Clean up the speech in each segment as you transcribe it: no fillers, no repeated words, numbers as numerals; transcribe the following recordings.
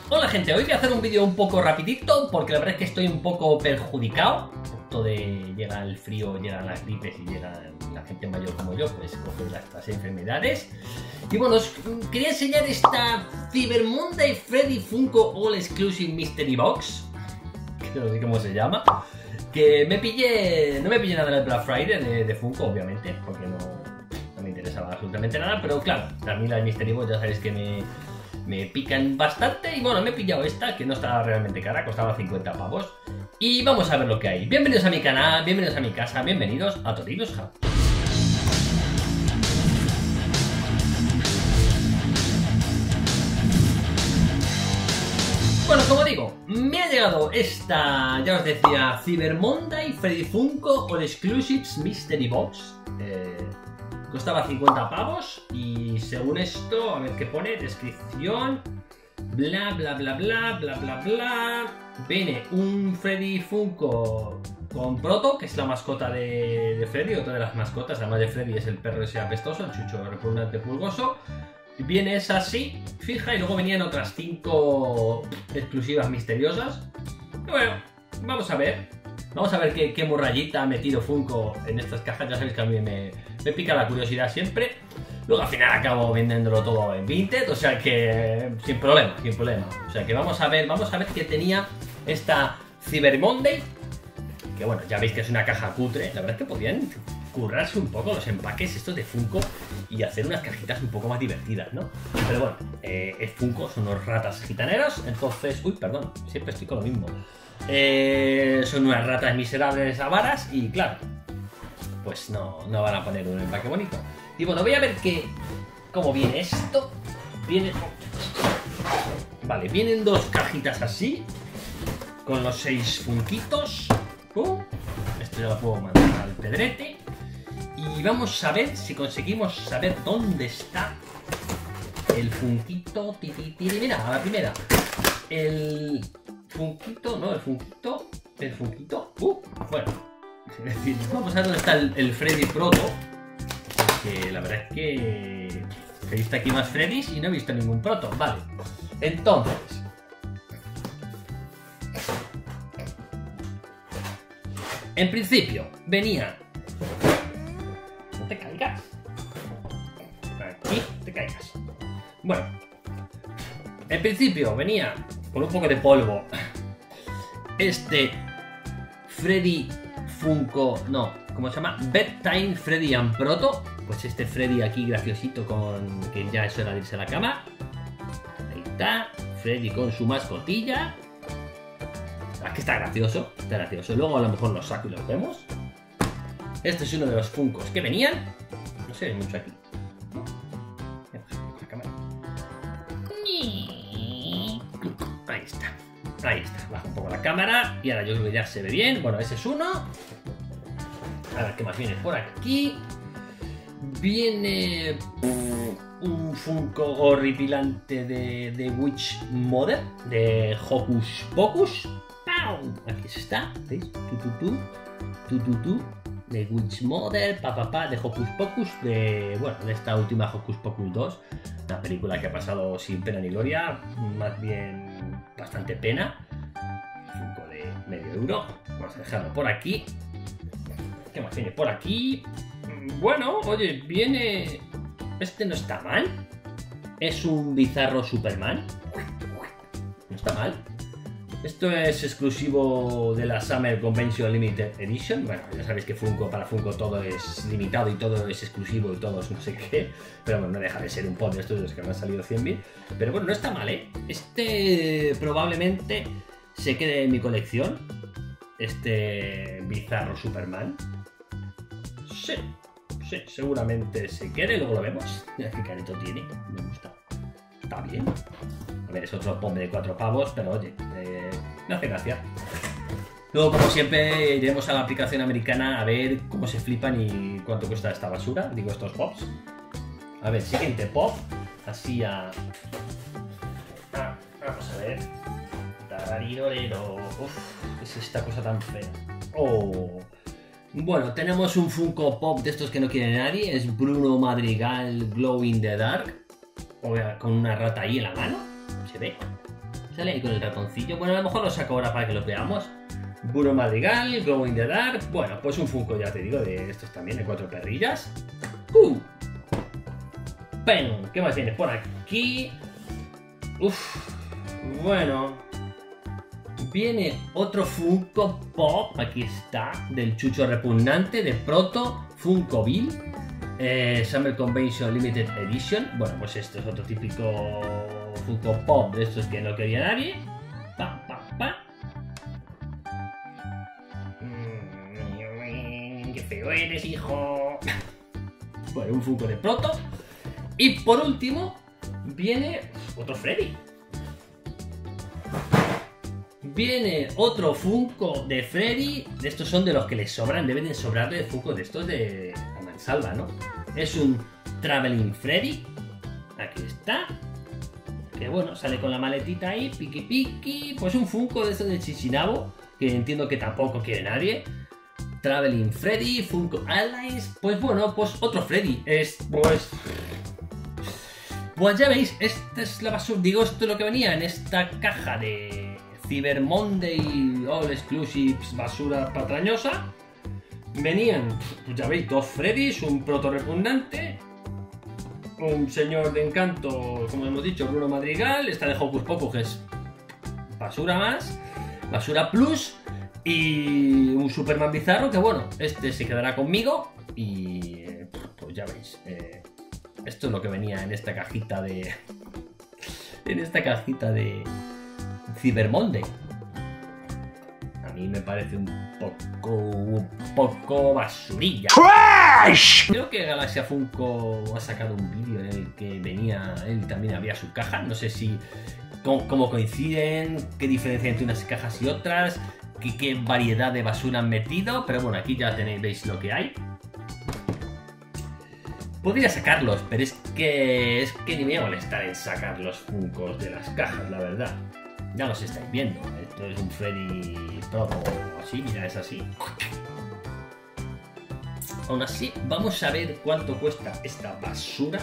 Hola gente, hoy voy a hacer un vídeo un poco rapidito porque la verdad es que estoy un poco perjudicado. Esto de llega el frío, llegan las gripes y llega la gente mayor como yo, pues coge estas enfermedades. Y bueno, os quería enseñar esta Cyber Monday Freddy Funko All Exclusive Mystery Box, que no sé cómo se llama. Que no me pillé nada en el Black Friday de Funko, obviamente, porque no me interesaba absolutamente nada, pero claro, a mí las Mystery Box ya sabéis que me pican bastante. Y bueno, me he pillado esta, que no estaba realmente cara, costaba 50 pavos. Y vamos a ver lo que hay. Bienvenidos a mi canal, bienvenidos a mi casa, bienvenidos a Toritos Hub. Bueno, como digo, me ha llegado esta, ya os decía, Cyber Monday Freddy Funko All Exclusives Mystery Box. Costaba 50 pavos y según esto, a ver qué pone, descripción, bla bla bla bla bla bla bla. Viene un Freddy Funko con Proto, que es la mascota de Freddy, otra de las mascotas, además de Freddy es el perro ese apestoso, el chucho repugnante pulgoso. Viene esa así, fija, y luego venían otras 5 exclusivas misteriosas. Y bueno, vamos a ver. Vamos a ver qué morrayita ha metido Funko en estas cajas. Ya sabéis que a mí me pica la curiosidad siempre. Luego al final acabo vendiéndolo todo en Vinted, o sea que sin problema, sin problema. O sea que vamos a ver qué tenía esta Cyber Monday. Que bueno, ya veis que es una caja cutre. La verdad es que podían currarse un poco los empaques estos de Funko y hacer unas cajitas un poco más divertidas, ¿no? Pero bueno, es Funko, son unos ratas gitaneros, entonces... Uy, perdón, siempre estoy con lo mismo. Son unas ratas miserables avaras y claro, pues no van a poner un empaque bonito. Y bueno, voy a ver cómo viene esto. Vale, vienen 2 cajitas así, con los 6 funquitos. Esto ya lo puedo mandar al pedrete. Y vamos a ver si conseguimos saber dónde está el funquito. Mira, a la primera. El funquito. Bueno, es decir, vamos a ver dónde está el Freddy Proto. Porque la verdad es que he visto aquí más Freddys y no he visto ningún Proto. Vale, entonces... En principio, venía... No te caigas. Aquí te caigas. Bueno. En principio, venía con un poco de polvo. Este... Freddy Funko... No, ¿cómo se llama? Bedtime Freddy and Proto. Pues este Freddy aquí graciosito con... Que ya es hora de irse a la cama. Ahí está. Freddy con su mascotilla. Aquí está gracioso, está gracioso. Luego a lo mejor los saco y los vemos. Este es uno de los Funkos que venían. No se ve mucho aquí. Ahí está. Ahí está. Baja un poco la cámara. Y ahora yo creo que ya se ve bien. Bueno, ese es uno. A ver qué más viene por aquí. Viene un Funko horripilante de Witch Mother, de Hocus Pocus. Aquí está, ¿veis? De Witch Mother, de Hocus Pocus, de esta última Hocus Pocus 2, una película que ha pasado sin pena ni gloria, más bien bastante pena. Funko de medio euro. Vamos a dejarlo por aquí. ¿Qué más viene por aquí? Bueno, oye, viene... Este no está mal. Es un bizarro Superman. No está mal. Esto es exclusivo de la Summer Convention Limited Edition. Bueno, ya sabéis que para Funko todo es limitado y todo es exclusivo y todo es no sé qué. Pero bueno, no deja de ser un pod de estos de los que me han salido 100.000. Pero bueno, no está mal, ¿eh? Este probablemente se quede en mi colección. Este bizarro Superman. Sí, seguramente se quede, luego lo vemos. Mira qué carito tiene, me gusta. Está bien. A ver, es otro pombe de 4 pavos, pero oye, me hace gracia. Luego, como siempre, iremos a la aplicación americana a ver cómo se flipan y cuánto cuesta esta basura, digo, estos pops. A ver, siguiente pop. Así a... vamos a ver. Tararirorero. Uf, ¿qué es esta cosa tan fea? Oh... Bueno, tenemos un Funko Pop de estos que no quiere nadie. Es Bruno Madrigal Glow in the Dark. Con una rata ahí en la mano. ¿Se ve? Sale ahí con el ratoncillo. Bueno, a lo mejor lo saco ahora para que los veamos. Bruno Madrigal, Glow in the Dark. Bueno, pues un Funko, ya te digo, de estos también, de 4 perrillas. ¡Pum! ¿Qué más viene por aquí? Uf. Bueno. Viene otro Funko Pop. Aquí está. Del chucho repugnante. De Proto Funko Bill. Summer Convention Limited Edition. Bueno, pues esto es otro típico Funko Pop de estos que no quería nadie. Pa, pa, pa. ¡Qué feo eres, hijo! Bueno, un Funko de Proto. Y por último, viene otro Freddy. Viene otro Funko de Freddy. De estos son de los que les sobran. Deben de sobrarle Funko de estos de la mansalva, ¿no? Es un Traveling Freddy. Aquí está. Que bueno, sale con la maletita ahí. Piqui piqui. Pues un Funko de estos de Chichinabo. Que entiendo que tampoco quiere nadie. Traveling Freddy. Funko Allies. Pues bueno, pues otro Freddy. Pues ya veis, esta es la basura. Digo, esto es lo que venía en esta caja de Cyber Monday All Exclusives basura patrañosa. Venían, pues ya veis, 2 Freddys, un proto repugnante, un señor de encanto, como hemos dicho, Bruno Madrigal, esta de Hocus Pocus, que es basura más, basura plus, y un Superman bizarro, que bueno, este se quedará conmigo, y pues ya veis, esto es lo que venía en esta cajita de... en esta cajita de Cyber Monday. A mí me parece un poco basurilla. ¡Crash! Creo que Galaxia Funko ha sacado un vídeo en el que venía, él también había su caja. No sé si cómo coinciden, qué diferencia entre unas cajas y otras, qué variedad de basura han metido. Pero bueno, aquí ya tenéis, veis lo que hay. Podría sacarlos, pero es que ni me voy a molestar en sacar los Funkos de las cajas, la verdad. Ya los estáis viendo. Esto es un Freddy Proto así, mira, es así. Aún así, vamos a ver cuánto cuesta esta basura.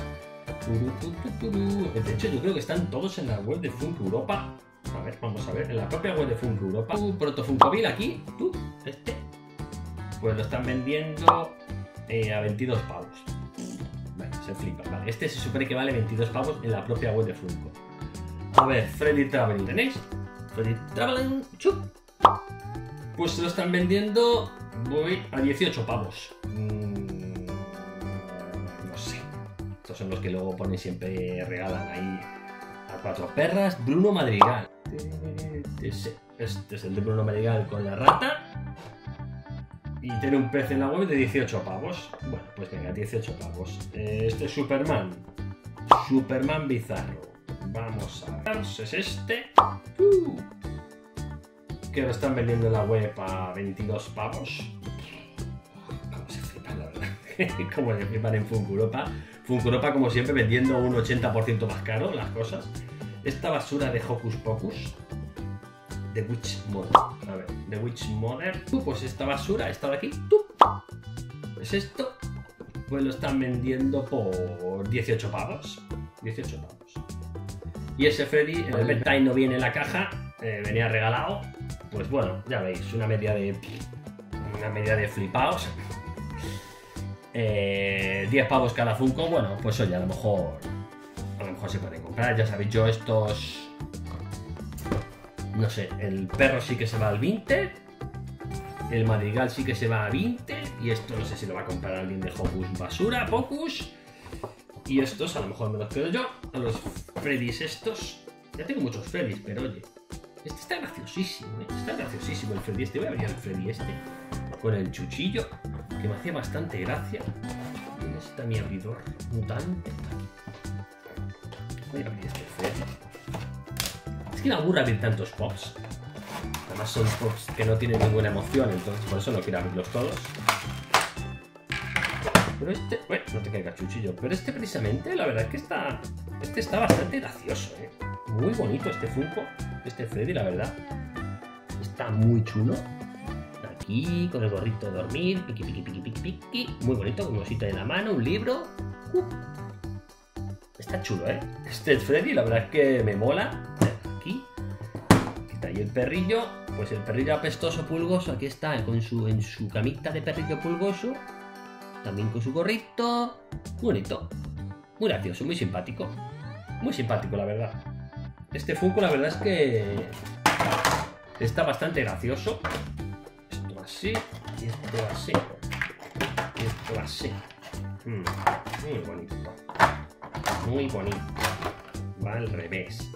De hecho, yo creo que están todos en la web de Funko Europa. A ver, vamos a ver, en la propia web de Funko Europa. Proto Funko Bill aquí, pues lo están vendiendo a 22 pavos. Vale, se flipa, vale. Este se supone que vale 22 pavos en la propia web de Funko. A ver, Freddy Traveling, ¿tenéis? Freddy Traveling, chup. Pues se lo están vendiendo, voy a 18 pavos. No sé. Estos son los que luego ponen siempre, regalan ahí a 4 perras. Bruno Madrigal. Este es el de Bruno Madrigal con la rata. Y tiene un precio en la web de 18 pavos. Bueno, pues venga, 18 pavos. Este es Superman. Superman bizarro. Vamos a ver. Es este. Que lo están vendiendo en la web a 22 pavos. Cómo se flipan, la verdad. Cómo se flipan en Funko Europa. Funko Europa, como siempre, vendiendo un 80% más caro las cosas. Esta basura de Hocus Pocus. The Witch Mother. A ver, The Witch Mother. Pues esta basura, esta de aquí. Es esto. Pues lo están vendiendo por 18 pavos. 18 pavos. Y ese Freddy, en el Bedtime no viene en la caja, venía regalado. Pues bueno, ya veis, una media de flipaos. 10 pavos cada Funko. Bueno, pues oye, a lo mejor se pueden comprar. Ya sabéis, yo estos... No sé, el perro sí que se va al 20. El Madrigal sí que se va a 20. Y esto no sé si lo va a comprar alguien de Hocus Basura, Pocus. Y estos a lo mejor me los quedo yo. A los Freddys estos. Ya tengo muchos Freddys, pero oye. Este está graciosísimo, ¿eh? Está graciosísimo el Freddy este. Voy a abrir el Freddy este. Con el chuchillo. Que me hacía bastante gracia. ¿Dónde está mi abridor mutante? Voy a abrir este Freddy. Es que me aburre abrir tantos pops. Además son pops que no tienen ninguna emoción. Entonces por eso no quiero abrirlos todos. Pero este... Bueno, no te caiga chuchillo. Pero este precisamente, la verdad es que está... Este está bastante gracioso, ¿eh? Muy bonito este Funko. Este Freddy, la verdad. Está muy chulo. Aquí, con el gorrito de dormir. Piqui, piqui, piqui, piqui, piqui. Muy bonito, con un osito en la mano, un libro. Está chulo, ¿eh? Este Freddy, la verdad es que me mola. Aquí. Y el perrillo, pues el perrillo apestoso pulgoso, aquí está, en su camita de perrillo pulgoso. También con su gorrito. Muy bonito. Muy gracioso, muy simpático. Muy simpático, la verdad. Este Funko, la verdad es que está bastante gracioso. Esto así. Y esto así. Y esto así. Muy bonito. Muy bonito. Va al revés.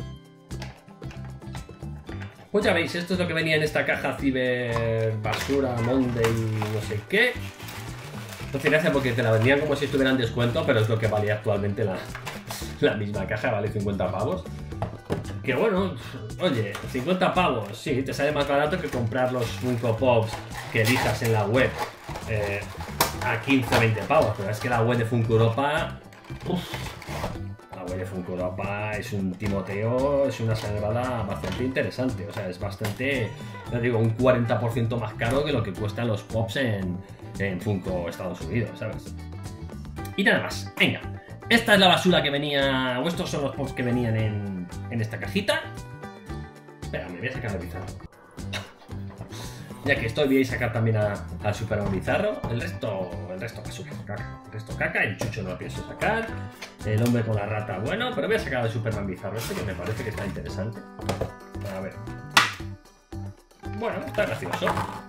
Pues ya veis, esto es lo que venía en esta caja Ciber Basura Monday no sé qué. Entonces gracias porque te la vendían como si estuviera en descuento, pero es lo que valía actualmente la misma caja, vale 50 pavos. Que bueno, oye, 50 pavos, sí, te sale más barato que comprar los Funko Pops que elijas en la web a 15 o 20 pavos, pero es que la web de Funko Europa... La web de Funko Europa es un timoteo, es una sagrada bastante interesante, o sea, es bastante, ya digo, un 40% más caro que lo que cuestan los Pops en Funko Estados Unidos, ¿sabes? Y nada más, venga, esta es la basura que venía, o estos son los Pops que venían en esta cajita. Espera, me voy a sacar el bizarro. Ya que estoy, voy a sacar también al Superman bizarro. El resto basura, caca. El resto caca, el chucho no lo pienso sacar. El hombre con la rata, bueno, pero voy a sacar al Superman bizarro este que me parece que está interesante. A ver. Bueno, está gracioso.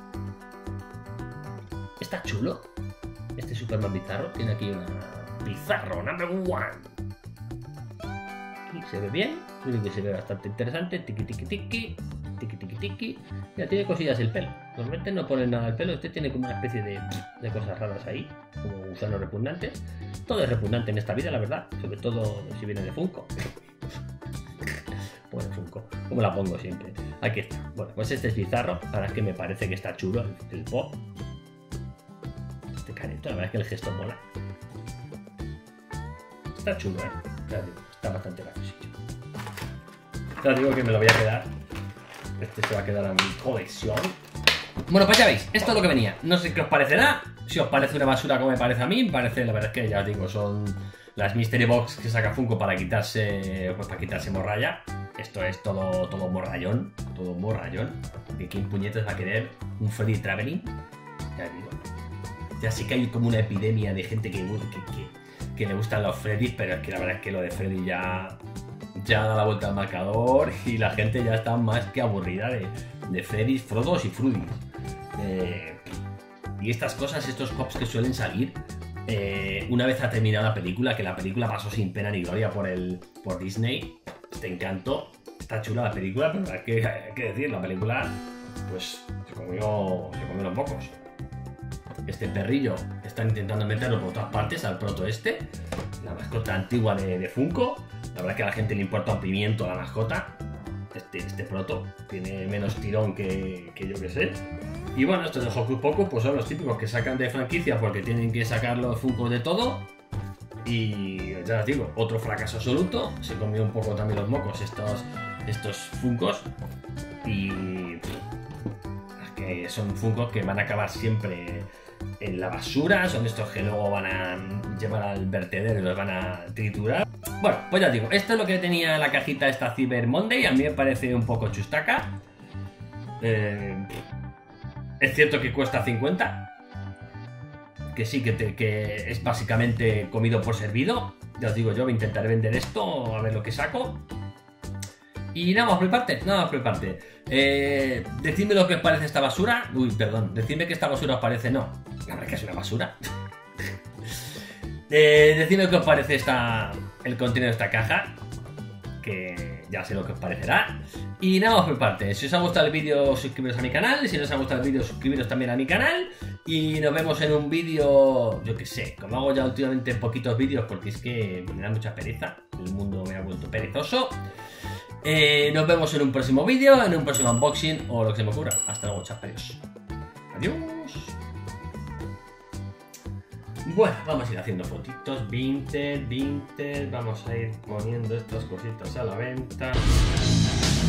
Está chulo. Este Superman bizarro tiene aquí una bizarro number 1. Aquí se ve bien. Creo que se ve bastante interesante. Tiki tiki tiki. Tiki tiki tiki. Ya tiene cosillas el pelo. Normalmente no ponen nada al pelo. Este tiene como una especie de cosas raras ahí, como gusanos repugnantes. Todo es repugnante en esta vida, la verdad. Sobre todo si viene de Funko. Bueno, Funko, como la pongo siempre. Aquí está. Bueno, pues este es bizarro. La verdad es que me parece que está chulo el pop. Este careto, la verdad es que el gesto mola. Está chulo, está bastante gracioso. Ya digo que me lo voy a quedar. Este se va a quedar a mi colección. Bueno, pues ya veis, esto es lo que venía. No sé qué os parecerá. Si os parece una basura como me parece a mí, me parece, la verdad es que ya os digo, son las Mystery Box que saca Funko para quitarse, pues para quitarse morralla. Esto es todo morrallón. Todo morrallón. Porque ¿quién puñetas va a querer un Freddy Traveling? Ya digo. Ya sí que hay como una epidemia de gente que le gustan los Freddys, pero es que la verdad es que lo de Freddy ya da la vuelta al marcador y la gente ya está más que aburrida de Freddys, Frodos y Frudis. Y estas cosas, estos pops que suelen salir una vez ha terminado la película, que la película pasó sin pena ni gloria por Disney. Te encantó, está chula la película, pero hay que decir, la película pues se comió los mocos. Este perrillo están intentando meterlo por todas partes al proto este, la mascota antigua de Funko. La verdad es que a la gente le importa un pimiento la mascota. Este proto tiene menos tirón que yo que sé. Y bueno, estos de Hocus Pocus pues son los típicos que sacan de franquicia porque tienen que sacar los Funkos de todo. Y ya os digo, otro fracaso absoluto. Se comió un poco también los mocos estos Funkos. Y es que son Funkos que van a acabar siempre en la basura. Son estos que luego van a llevar al vertedero y los van a triturar. Bueno, pues ya digo, esto es lo que tenía la cajita esta Cyber Monday. A mí me parece un poco chustaca. Es cierto que cuesta 50. Que sí, que es básicamente comido por servido. Ya os digo, yo intentaré vender esto, a ver lo que saco. Y nada más por mi parte, decidme lo que os parece esta basura. Uy, perdón, decidme que esta basura os parece, no. La verdad es que es una basura. Decidme qué os parece el contenido de esta caja, que ya sé lo que os parecerá. Y nada más por mi parte, si os ha gustado el vídeo suscribiros a mi canal, si no os ha gustado el vídeo suscribiros también a mi canal. Y nos vemos en un vídeo, yo que sé, como hago ya últimamente poquitos vídeos porque es que me da mucha pereza, el mundo me ha vuelto perezoso. Nos vemos en un próximo vídeo, en un próximo unboxing o lo que se me ocurra. Hasta luego, chaparios. Adiós. Bueno, vamos a ir haciendo fotitos, vintage, vamos a ir poniendo estas cositas a la venta.